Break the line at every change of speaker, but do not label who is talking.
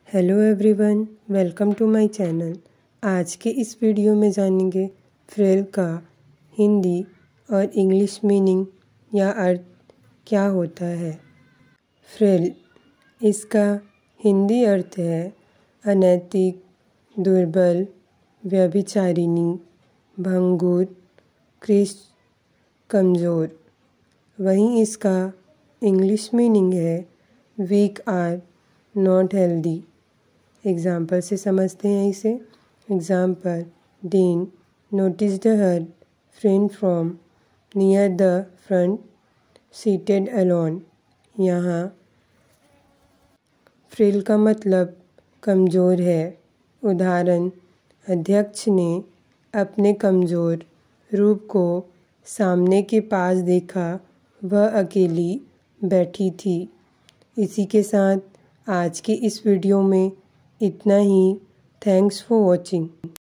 Hello everyone, welcome to my channel. आज के इस वीडियो में जानेंगे फ्रिल का हिंदी और इंग्लिश मीनिंग या अर्थ क्या होता है। फ्रिल, इसका हिंदी अर्थ है अनैतिक, दुर्बल, व्यभिचारिणी, भंगुर, कृष्ण, कमज़ोर। वहीं इसका इंग्लिश मीनिंग है weak or not healthy. Example से समझते हैं इसे। Example, Dean noticed her friend from near the front seated alone. यहाँ फ्रिल का मतलब कमज़ोर है। उदाहरण, अध्यक्ष ने अपने कमज़ोर रूप को सामने के पास देखा, वह अकेली बैठी थी। इसी के साथ आज के इस वीडियो में इतना ही। Thanks for watching.